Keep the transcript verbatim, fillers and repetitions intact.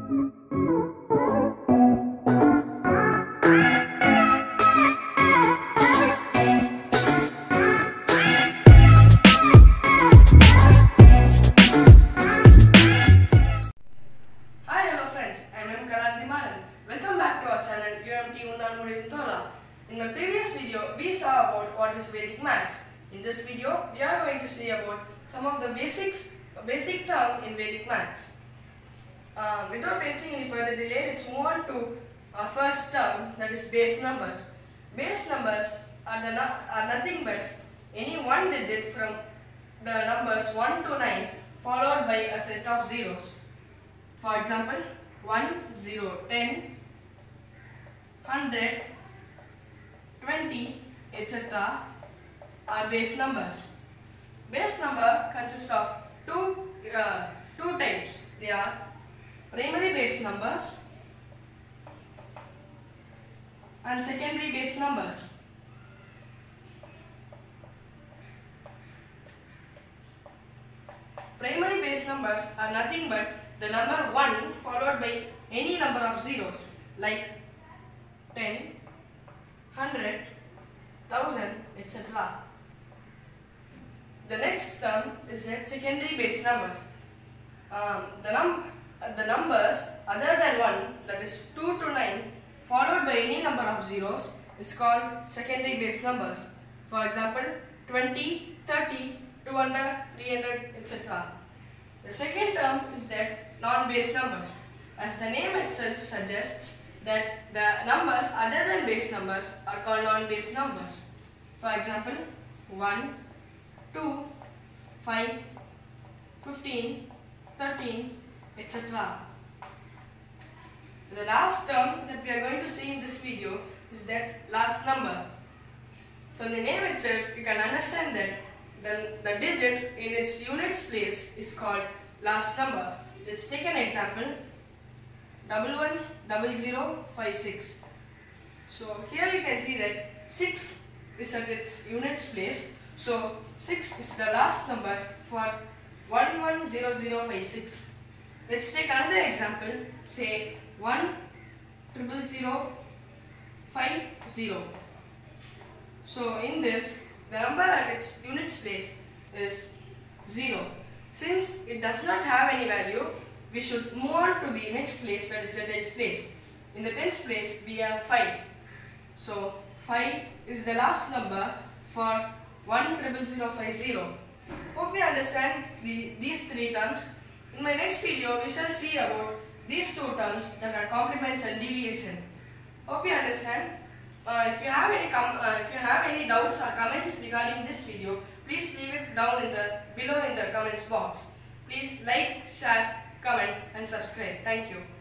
Maran. Welcome back to our channel U M T. In my previous video, we saw about what is Vedic maths. In this video, we are going to see about some of the basics, basic term in Vedic maths. Uh, without wasting any further delay, let's move on to our first term, that is base numbers. Base numbers are, the, are nothing but any one digit from the numbers one to nine followed by a set of zeros. For example, one, zero, ten, one hundred, twenty, et cetera are base numbers. Base number consists of two, uh, two types. They are primary base numbers and secondary base numbers. Primary base numbers are nothing but the number one followed by any number of zeros like ten, one hundred, one thousand, et cetera. The next term is that secondary base numbers. Um, the, num the numbers other than one, that is two to nine, followed by any number of zeros is called secondary base numbers. For example, twenty, thirty, two hundred, three hundred, et cetera. The second term is that non-base numbers. As the name itself suggests, that the numbers other than base numbers are called non-base numbers. For example, one, two, five, fifteen, thirteen, et cetera. The last term that we are going to see in this video is that last number. From the name itself, you can understand that the, the digit in its units place is called last number. Let's take an example. Double one, double zero, five, six. So here you can see that six is at its units place. So six is the last number for one one zero zero five six. Let's take another example. Say one triple zero five zero. So in this, the number at its units place is zero. Since it does not have any value, we should move on to the next place, that is the tens place. In the tens place, we have five. So five is the last number for one triple zero five zero. Hope we understand the, these three terms. In my next video, we shall see about these two terms, that are complements and deviation. Hope you understand. Uh, if you have any com uh, if you have any doubts or comments regarding this video, please leave it down in the below in the comments box. Please like, share, comment and subscribe. Thank you.